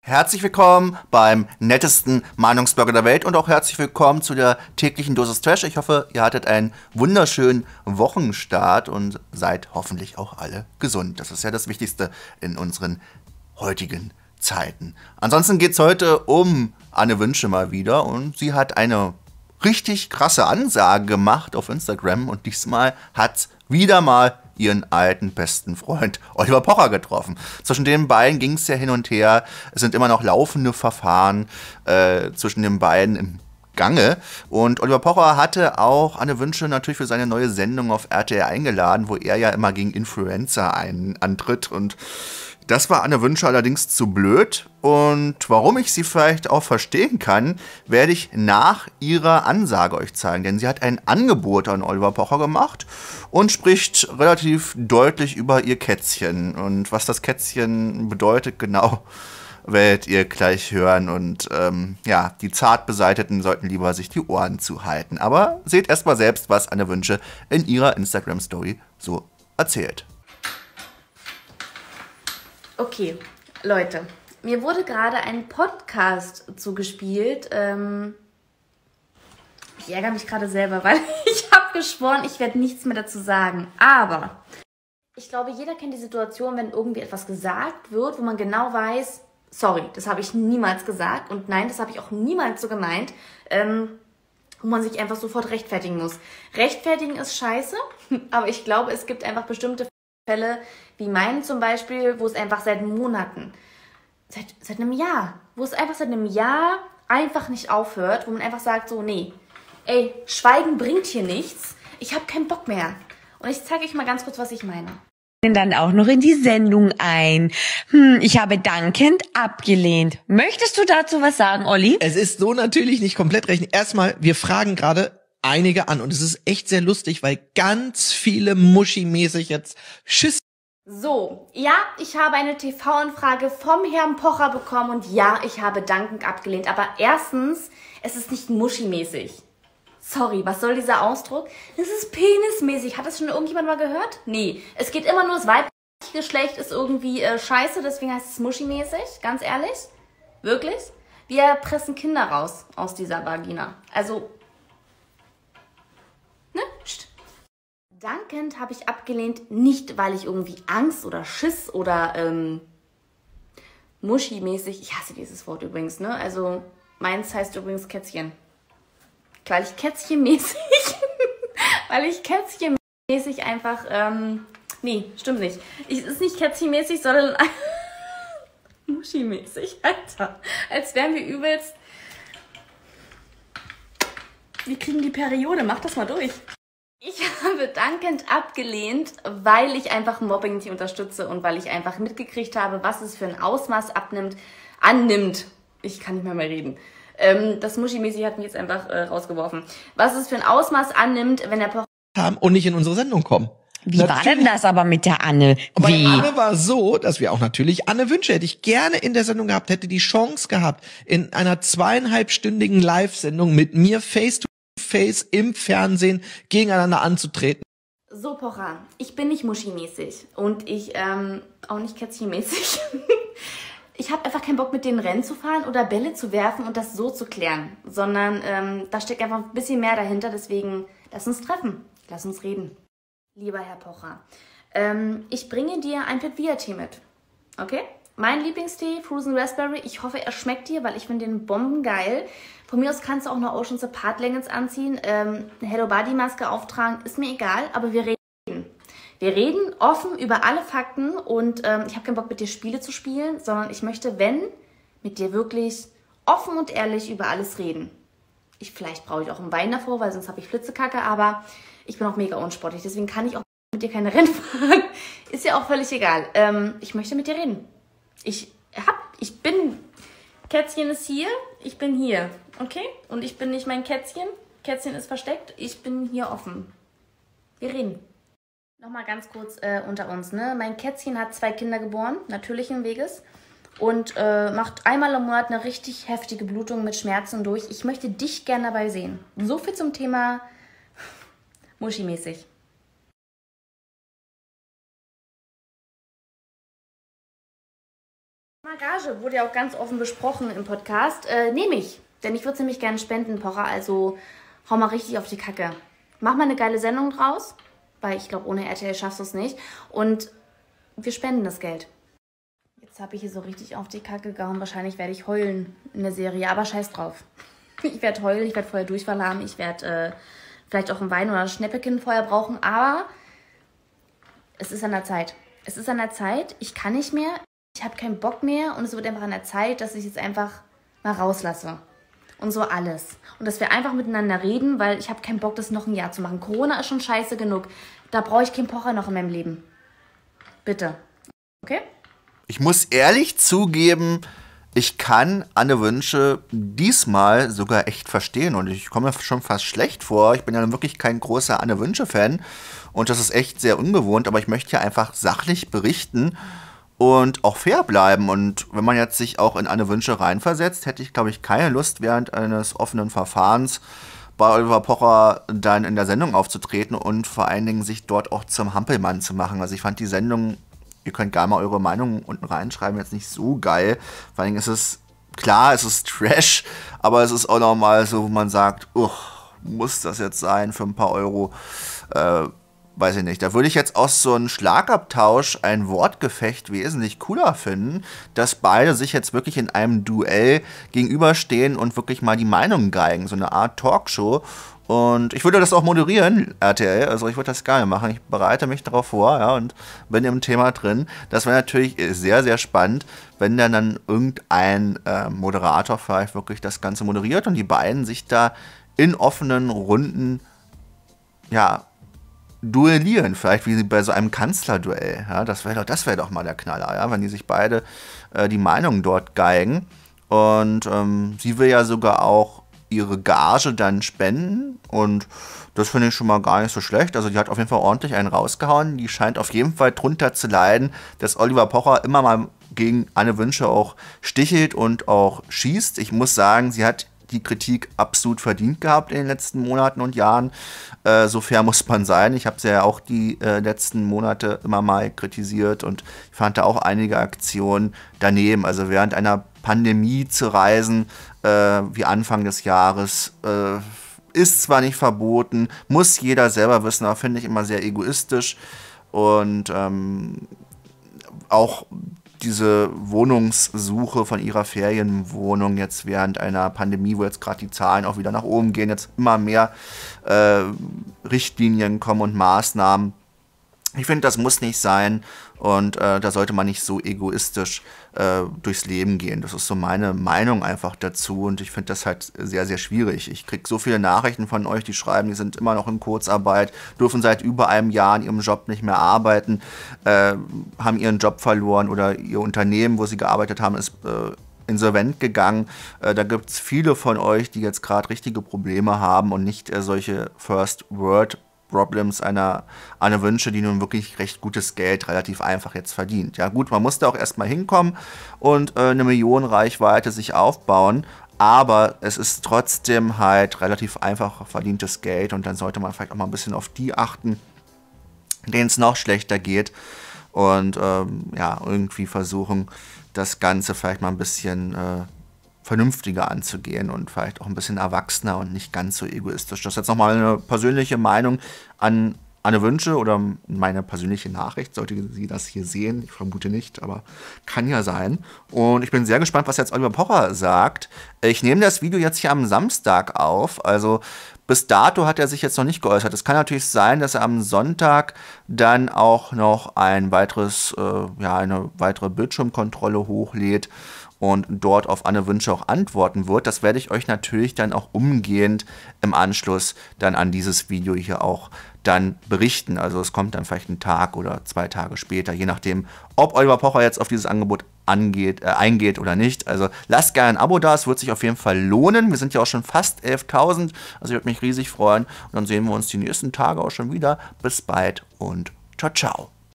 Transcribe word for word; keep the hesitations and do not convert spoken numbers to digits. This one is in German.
Herzlich willkommen beim nettesten Meinungsblogger der Welt und auch herzlich willkommen zu der täglichen Dosis Trash. Ich hoffe, ihr hattet einen wunderschönen Wochenstart und seid hoffentlich auch alle gesund. Das ist ja das Wichtigste in unseren heutigen Zeiten. Ansonsten geht es heute um Anne Wünsche mal wieder und sie hat eine richtig krasse Ansage gemacht auf Instagram und diesmal hat wieder mal ihren alten besten Freund Oliver Pocher getroffen. Zwischen den beiden ging es ja hin und her. Es sind immer noch laufende Verfahren äh, zwischen den beiden im Gange. Und Oliver Pocher hatte auch Anne Wünsche natürlich für seine neue Sendung auf R T L eingeladen, wo er ja immer gegen Influencer ein, antritt. Und das war Anne Wünsche allerdings zu blöd. Und warum ich sie vielleicht auch verstehen kann, werde ich nach ihrer Ansage euch zeigen. Denn sie hat ein Angebot an Oliver Pocher gemacht und spricht relativ deutlich über ihr Kätzchen. Und was das Kätzchen bedeutet, genau, werdet ihr gleich hören. Und ähm, ja, die Zartbeseiteten sollten lieber sich die Ohren zuhalten. Aber seht erst mal selbst, was Anne Wünsche in ihrer Instagram-Story so erzählt. Okay, Leute, mir wurde gerade ein Podcast zugespielt. Ähm, ich ärgere mich gerade selber, weil ich habe geschworen, ich werde nichts mehr dazu sagen. Aber ich glaube, jeder kennt die Situation, wenn irgendwie etwas gesagt wird, wo man genau weiß, sorry, das habe ich niemals gesagt und nein, das habe ich auch niemals so gemeint, ähm, wo man sich einfach sofort rechtfertigen muss. Rechtfertigen ist scheiße, aber ich glaube, es gibt einfach bestimmte Fälle, wie meinen zum Beispiel, wo es einfach seit Monaten, seit, seit einem Jahr, wo es einfach seit einem Jahr einfach nicht aufhört, wo man einfach sagt so, nee, ey, Schweigen bringt hier nichts, ich habe keinen Bock mehr. Und ich zeige euch mal ganz kurz, was ich meine. Dann auch noch in die Sendung ein. Hm, ich habe dankend abgelehnt. Möchtest du dazu was sagen, Olli? Es ist so natürlich nicht komplett recht. Erstmal, wir fragen gerade einige an und es ist echt sehr lustig, weil ganz viele Muschi-mäßig jetzt Schiss. So, ja, ich habe eine T V-Anfrage vom Herrn Pocher bekommen und ja, ich habe dankend abgelehnt. Aber erstens, es ist nicht Muschi-mäßig. Sorry, was soll dieser Ausdruck? Es ist penismäßig. Hat das schon irgendjemand mal gehört? Nee, es geht immer nur, das weibliche Geschlecht ist irgendwie äh, scheiße, deswegen heißt es Muschi-mäßig, ganz ehrlich. Wirklich? Wir pressen Kinder raus aus dieser Vagina. Also, ne? Psst. Dankend habe ich abgelehnt, nicht weil ich irgendwie Angst oder Schiss oder ähm, Muschi-mäßig, ich hasse dieses Wort übrigens, ne? Also, meins heißt übrigens Kätzchen. Weil ich Kätzchenmäßig, weil ich Kätzchenmäßig einfach, ähm, nee, stimmt nicht. Ich, es ist nicht Kätzchenmäßig, sondern Muschi-mäßig, Alter. Als wären wir übelst, wir kriegen die Periode, mach das mal durch. Ich habe dankend abgelehnt, weil ich einfach Mobbing nicht unterstütze und weil ich einfach mitgekriegt habe, was es für ein Ausmaß abnimmt, annimmt. Ich kann nicht mehr mehr reden. Ähm, das Muschi-mäßig hat mich jetzt einfach äh, rausgeworfen. Was es für ein Ausmaß annimmt, wenn der Pocher haben und nicht in unsere Sendung kommen. Wie natürlich. War denn das aber mit der Anne? Bei Wie? Anne war so, dass wir auch natürlich Anne Wünsche hätte ich gerne in der Sendung gehabt, hätte die Chance gehabt, in einer zweieinhalbstündigen Live-Sendung mit mir face to face im Fernsehen gegeneinander anzutreten. So, Pocher, ich bin nicht Muschi-mäßig und ich ähm, auch nicht Kätzchen-mäßig. Ich habe einfach keinen Bock, mit denen Rennen zu fahren oder Bälle zu werfen und das so zu klären, sondern ähm, da steckt einfach ein bisschen mehr dahinter, deswegen lass uns treffen, lass uns reden. Lieber Herr Pocher, ähm, ich bringe dir ein Pet-Via-Tee mit, okay? Mein Lieblingstee, Frozen Raspberry, ich hoffe, er schmeckt dir, weil ich finde den bombengeil. Von mir aus kannst du auch eine Ocean's Apart Leggings anziehen, ähm, eine Hello Body Maske auftragen, ist mir egal, aber wir reden. Wir reden offen über alle Fakten und ähm, ich habe keinen Bock, mit dir Spiele zu spielen, sondern ich möchte, wenn, mit dir wirklich offen und ehrlich über alles reden. Ich, vielleicht brauche ich auch einen Wein davor, weil sonst habe ich Flitzekacke, aber ich bin auch mega unsportlich, deswegen kann ich auch mit dir keine Rennen fahren. Ist ja auch völlig egal. Ähm, ich möchte mit dir reden. Ich hab, ich bin, Kätzchen ist hier, ich bin hier, okay? Und ich bin nicht mein Kätzchen, Kätzchen ist versteckt, ich bin hier offen. Wir reden. Nochmal ganz kurz äh, unter uns, ne? Mein Kätzchen hat zwei Kinder geboren, natürlichen Weges. Und äh, macht einmal im Monat eine richtig heftige Blutung mit Schmerzen durch. Ich möchte dich gerne dabei sehen. So viel zum Thema Muschi-mäßig. Gage wurde ja auch ganz offen besprochen im Podcast. Äh, nehme ich. Denn ich würde es nämlich gerne spenden, Pocher. Also hau mal richtig auf die Kacke. Mach mal eine geile Sendung draus. Weil ich glaube, ohne R T L schaffst du es nicht. Und wir spenden das Geld. Jetzt habe ich hier so richtig auf die Kacke gehauen. Wahrscheinlich werde ich heulen in der Serie. Aber scheiß drauf. Ich werde heulen, ich werde vorher Durchfall haben. Ich werde äh, vielleicht auch einen Wein oder ein Schnäppekind vorher brauchen. Aber es ist an der Zeit. Es ist an der Zeit. Ich kann nicht mehr. Ich habe keinen Bock mehr und es wird einfach an der Zeit, dass ich jetzt einfach mal rauslasse. Und so alles. Und dass wir einfach miteinander reden, weil ich habe keinen Bock, das noch ein Jahr zu machen. Corona ist schon scheiße genug. Da brauche ich keinen Pocher noch in meinem Leben. Bitte. Okay? Ich muss ehrlich zugeben, ich kann Anne Wünsche diesmal sogar echt verstehen. Und ich komme mir schon fast schlecht vor. Ich bin ja wirklich kein großer Anne Wünsche-Fan. Und das ist echt sehr ungewohnt. Aber ich möchte ja einfach sachlich berichten und auch fair bleiben. Und wenn man jetzt sich auch in Anne Wünsche reinversetzt, hätte ich, glaube ich, keine Lust, während eines offenen Verfahrens bei Oliver Pocher dann in der Sendung aufzutreten und vor allen Dingen sich dort auch zum Hampelmann zu machen. Also ich fand die Sendung, ihr könnt gerne mal eure Meinung unten reinschreiben, jetzt nicht so geil. Vor allen Dingen ist es, klar, es ist Trash, aber es ist auch nochmal so, wo man sagt, uch, muss das jetzt sein für ein paar Euro? Äh, Weiß ich nicht. Da würde ich jetzt aus so einem Schlagabtausch ein Wortgefecht wesentlich cooler finden, dass beide sich jetzt wirklich in einem Duell gegenüberstehen und wirklich mal die Meinung geigen. So eine Art Talkshow. Und ich würde das auch moderieren, R T L. Also ich würde das gerne machen. Ich bereite mich darauf vor, ja, und bin im Thema drin. Das wäre natürlich sehr, sehr spannend, wenn dann, dann irgendein äh, Moderator vielleicht wirklich das Ganze moderiert und die beiden sich da in offenen Runden, ja, duellieren, vielleicht wie bei so einem Kanzlerduell. Ja, das wäre doch, das wär doch mal der Knaller, ja, wenn die sich beide äh, die Meinung dort geigen. Und ähm, sie will ja sogar auch ihre Gage dann spenden. Und das finde ich schon mal gar nicht so schlecht. Also die hat auf jeden Fall ordentlich einen rausgehauen. Die scheint auf jeden Fall drunter zu leiden, dass Oliver Pocher immer mal gegen Anne Wünsche auch stichelt und auch schießt. Ich muss sagen, sie hat die Kritik absolut verdient gehabt in den letzten Monaten und Jahren. Äh, so fair muss man sein. Ich habe sie ja auch die äh, letzten Monate immer mal kritisiert und ich fand da auch einige Aktionen daneben. Also während einer Pandemie zu reisen, äh, wie Anfang des Jahres, äh, ist zwar nicht verboten, muss jeder selber wissen, aber finde ich immer sehr egoistisch. Und ähm, auch diese Wohnungssuche von ihrer Ferienwohnung jetzt während einer Pandemie, wo jetzt gerade die Zahlen auch wieder nach oben gehen, jetzt immer mehr äh, Richtlinien kommen und Maßnahmen. Ich finde, das muss nicht sein und äh, da sollte man nicht so egoistisch äh, durchs Leben gehen. Das ist so meine Meinung einfach dazu und ich finde das halt sehr, sehr schwierig. Ich kriege so viele Nachrichten von euch, die schreiben, die sind immer noch in Kurzarbeit, dürfen seit über einem Jahr in ihrem Job nicht mehr arbeiten, äh, haben ihren Job verloren oder ihr Unternehmen, wo sie gearbeitet haben, ist äh, insolvent gegangen. Äh, da gibt es viele von euch, die jetzt gerade richtige Probleme haben und nicht äh, solche First World Problems einer Anne Wünsche, die nun wirklich recht gutes Geld relativ einfach jetzt verdient. Ja gut, man musste auch erstmal hinkommen und äh, eine Millionenreichweite sich aufbauen, aber es ist trotzdem halt relativ einfach verdientes Geld und dann sollte man vielleicht auch mal ein bisschen auf die achten, denen es noch schlechter geht und ähm, ja, irgendwie versuchen, das Ganze vielleicht mal ein bisschen äh, vernünftiger anzugehen und vielleicht auch ein bisschen erwachsener und nicht ganz so egoistisch. Das ist jetzt nochmal eine persönliche Meinung an Anne Wünsche oder meine persönliche Nachricht, sollte sie das hier sehen. Ich vermute nicht, aber kann ja sein. Und ich bin sehr gespannt, was jetzt Oliver Pocher sagt. Ich nehme das Video jetzt hier am Samstag auf, also bis dato hat er sich jetzt noch nicht geäußert. Es kann natürlich sein, dass er am Sonntag dann auch noch ein weiteres, äh, ja, eine weitere Bildschirmkontrolle hochlädt und dort auf Anne Wünsche auch antworten wird. Das werde ich euch natürlich dann auch umgehend im Anschluss dann an dieses Video hier auch dann berichten. Also es kommt dann vielleicht einen Tag oder zwei Tage später, je nachdem, ob Oliver Pocher jetzt auf dieses Angebot angeht, äh, eingeht oder nicht. Also lasst gerne ein Abo da, es wird sich auf jeden Fall lohnen. Wir sind ja auch schon fast elftausend, also ich würde mich riesig freuen. Und dann sehen wir uns die nächsten Tage auch schon wieder. Bis bald und ciao, ciao.